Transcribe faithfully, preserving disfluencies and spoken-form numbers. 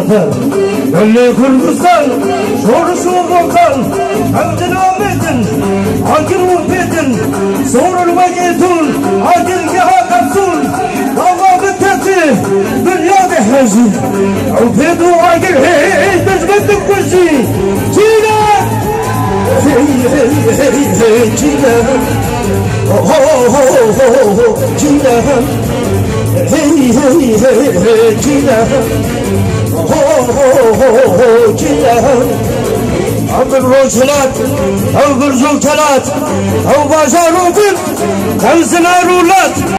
zafer Gönlü Kırgızstan Sorusu volkan Hamdin Ahmet'in Akil Muhbet'in Sorulma getun Akil geha kapsun Dava bitteti Dünya behezi Ufedu akil hey Bezgeddik kuşi Çiğne Hey hey hey hey Çiğne Oh oh oh oh oh Çiğne Hey hey hey hey Çiğne Oh oh oh oh Çiğne أو بالروجلات أو بالزوجلات أو بازارو بن خمسنا رولات